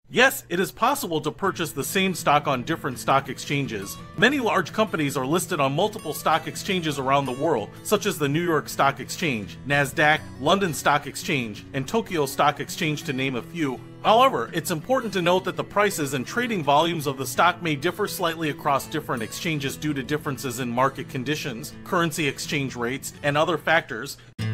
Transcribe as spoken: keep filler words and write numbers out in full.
Yes, it is possible to purchase the same stock on different stock exchanges. Many large companies are listed on multiple stock exchanges around the world, such as the New York Stock Exchange, NASDAQ, London Stock Exchange, and Tokyo Stock Exchange, to name a few. However, it's important to note that the prices and trading volumes of the stock may differ slightly across different exchanges due to differences in market conditions, currency exchange rates, and other factors.